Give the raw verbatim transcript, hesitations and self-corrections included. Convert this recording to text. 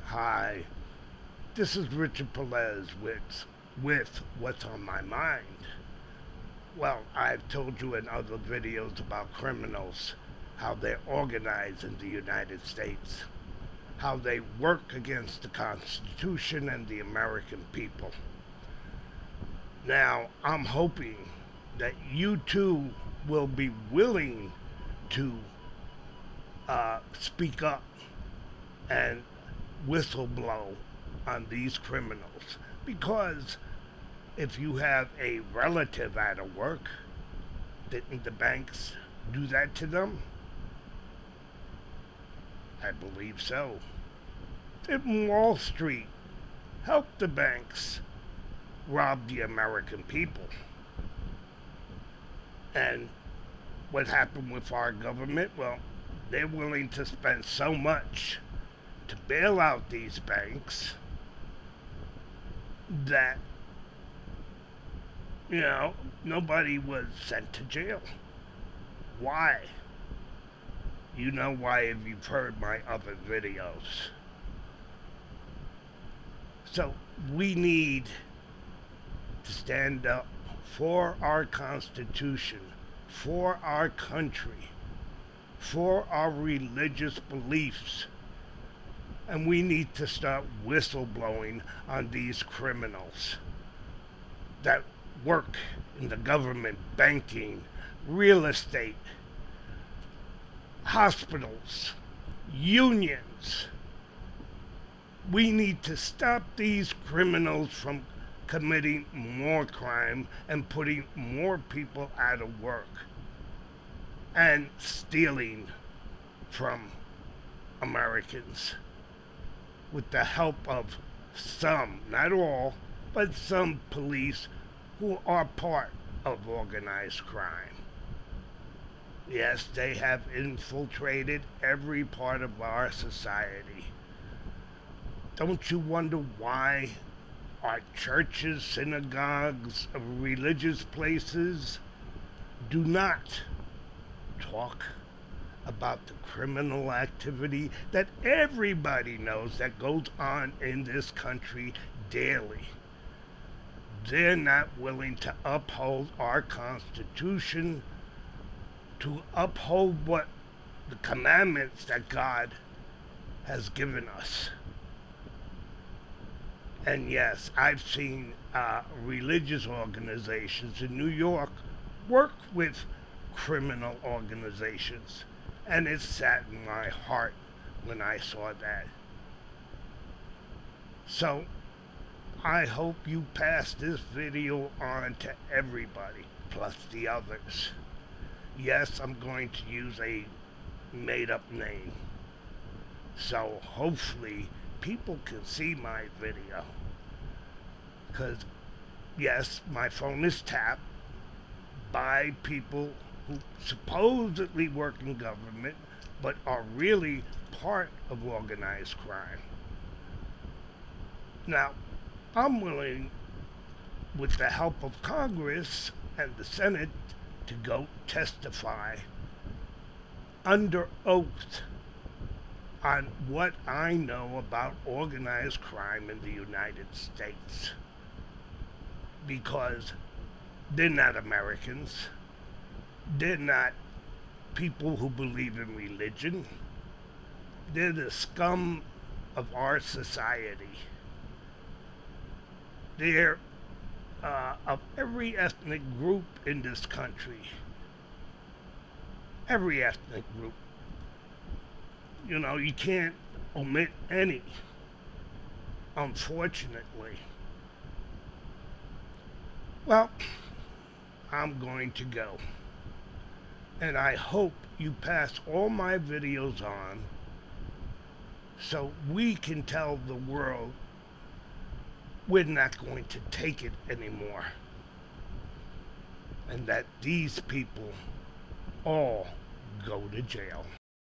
Hi, this is Richard Pelez with, with What's on My Mind. Well, I've told you in other videos about criminals, how they're organized in the United States, how they work against the Constitution and the American people. Now, I'm hoping that you too will be willing to uh, speak up and whistleblow on these criminals, because if you have a relative out of work, didn't the banks do that to them? I believe so. Didn't Wall Street help the banks rob the American people? And what happened with our government? Well, they're willing to spend so much to bail out these banks that, you know, nobody was sent to jail. Why? You know why if you've heard my other videos. So we need to stand up for our Constitution, for our country, for our religious beliefs. And we need to start whistleblowing on these criminals that work in the government, banking, real estate, hospitals, unions. We need to stop these criminals from committing more crime and putting more people out of work and stealing from Americans with the help of some, not all, but some police who are part of organized crime. Yes, they have infiltrated every part of our society. Don't you wonder why our churches, synagogues, religious places do not talk about the criminal activity that everybody knows that goes on in this country daily? They're not willing to uphold our Constitution, to uphold what the commandments that God has given us. And yes, I've seen uh, religious organizations in New York work with criminal organizations, and it sat in my heart when I saw that. So I hope you pass this video on to everybody, plus the others. Yes, I'm going to use a made-up name, so hopefully people can see my video. Because, yes, my phone is tapped by people who supposedly work in government, but are really part of organized crime. Now, I'm willing, with the help of Congress and the Senate, to go testify under oath on what I know about organized crime in the United States. Because they're not Americans. They're not people who believe in religion. They're the scum of our society. They're uh, of every ethnic group in this country. Every ethnic group. You know, you can't omit any, unfortunately. Well, I'm going to go. And I hope you pass all my videos on so we can tell the world we're not going to take it anymore. And that these people all go to jail.